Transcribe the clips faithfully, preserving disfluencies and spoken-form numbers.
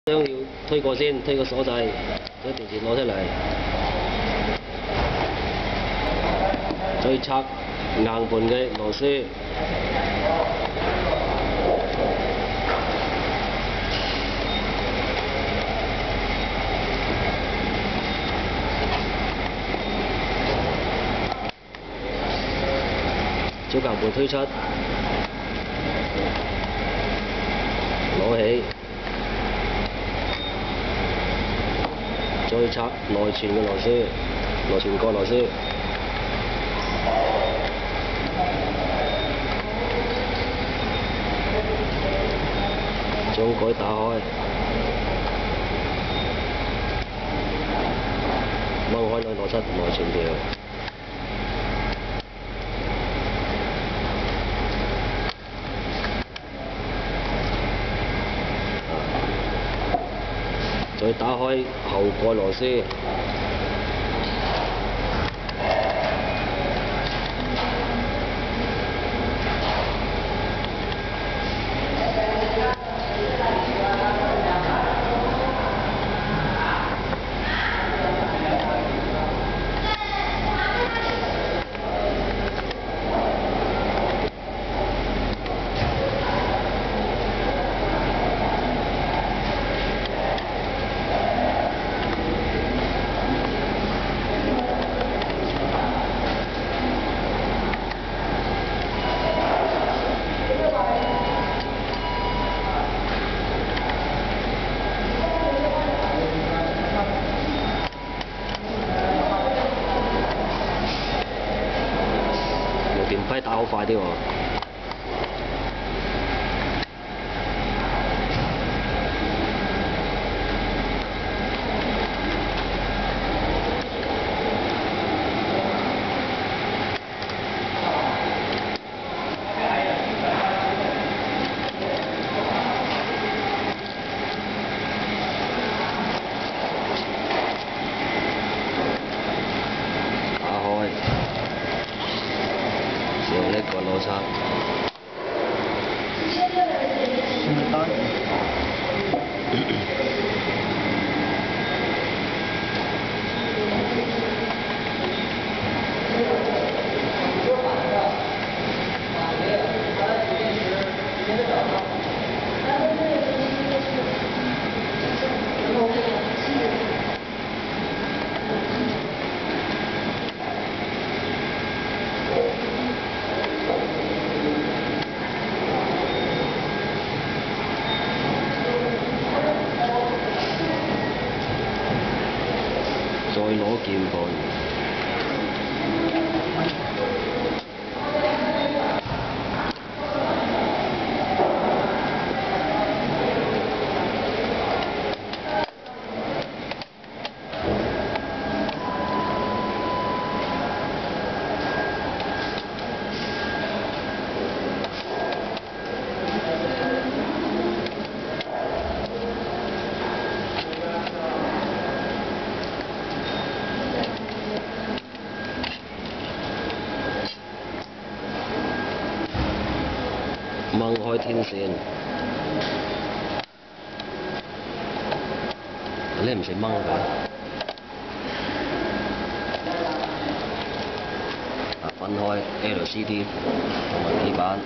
將要推過先，推個鎖掣，將條線攞出嚟，再拆硬盤嘅螺絲。將硬盤推出，攞起。 再拆內存嘅螺絲，內存角螺絲，將蓋打開，掹開兩螺出內存條，再打開後蓋螺絲，電批打好快啲喎。用呢個螺刷。再攞鍵盤，掹開天線，你唔使掹佢，啊分開 L C D 同埋 P 板。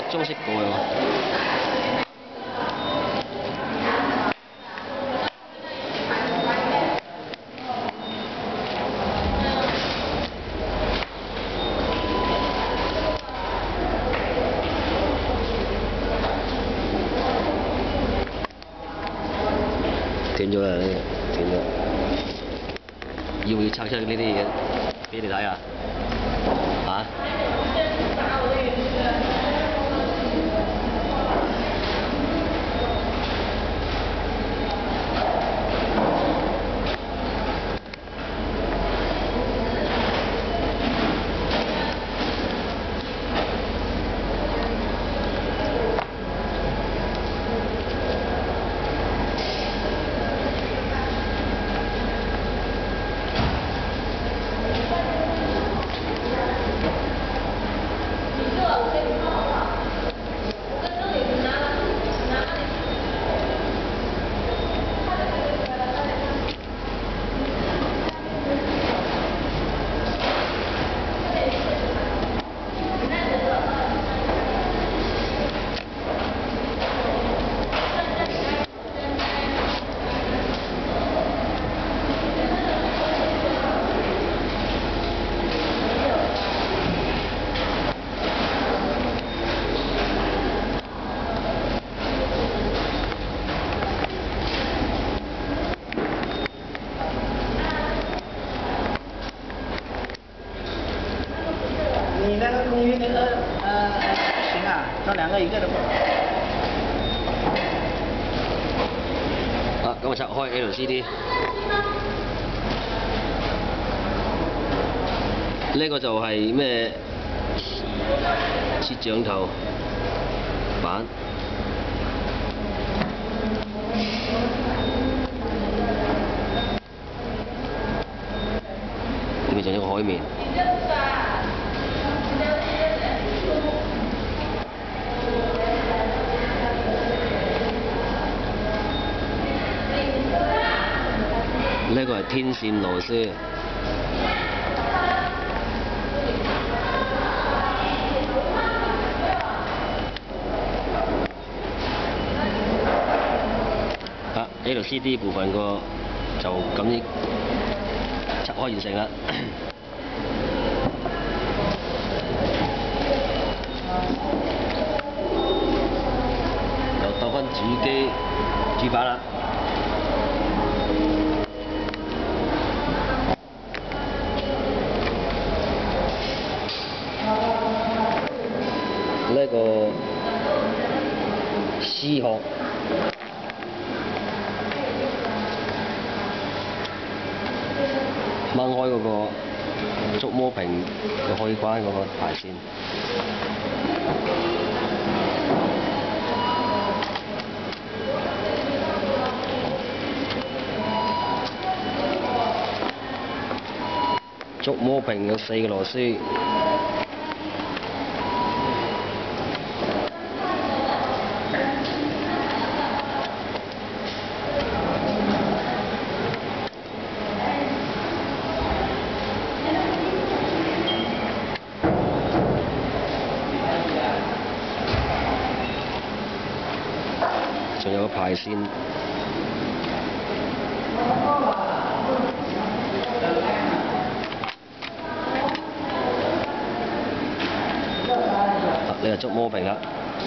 裝飾過喎。斷咗啦，呢個斷咗。要唔要拆出呢啲嘢俾你睇下？嚇？ 你那个公寓那个呃不行啊，这两个一个都不好。 啊，咁我拆開 L C D。呢個就係咩攝像頭板。呢邊仲有個海綿。呢個係天線螺絲。啊 ，L C D 部分個就咁拆開完成啦。又鬥翻主機主板啦。呢個絲殼掹開嗰個觸摸屏嘅開關嗰個排線。觸摸屏有四個螺絲。仲有個排線，啊你係觸摸屏啦。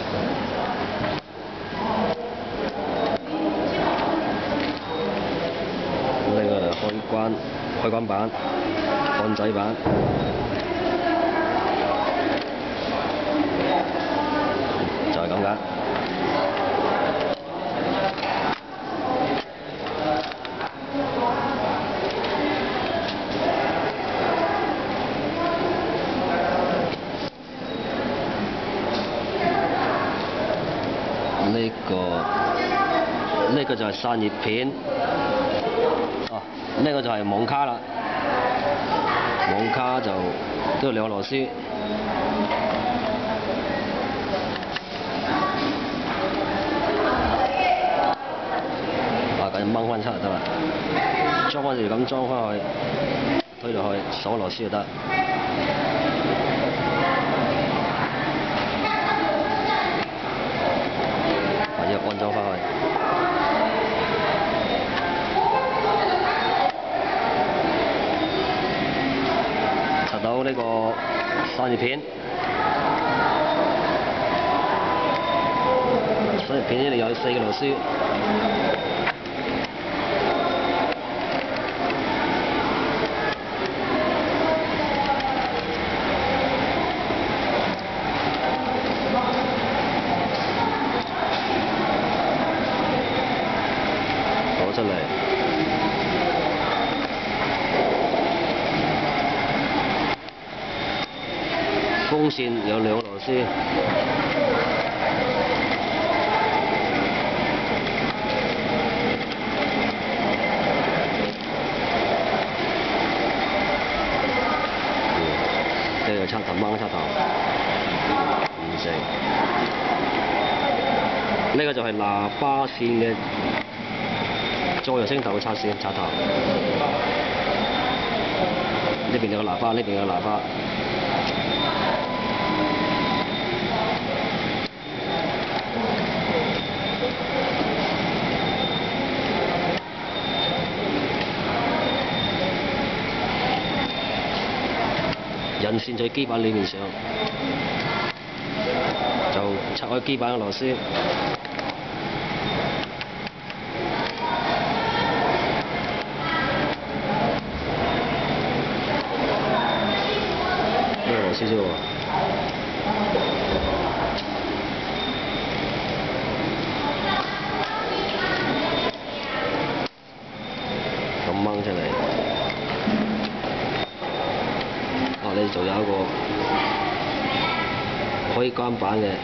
呢個係開關開關板、按掣板。就係咁㗎。呢個呢個就係散熱片，哦，呢個就係網卡啦，網卡就都有兩個螺絲，啊咁掹翻出就得啦，裝翻就咁裝翻去，推落去鎖螺絲就得。 葉片，散葉片呢度有四個螺絲。攞出嚟，風扇有兩個螺絲，呢個插頭掹插頭，完成。呢個就係喇叭線嘅。左右聲頭嘅插線插頭，呢邊有個喇叭，呢邊有個喇叭。引線在基板裏面上，就拆開基板嘅螺絲。螺絲啫喎，咁掹出嚟，啊，呢仲有一個開關板嘅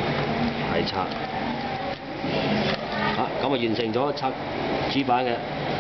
排插，啊，咁啊完成咗拆主板嘅。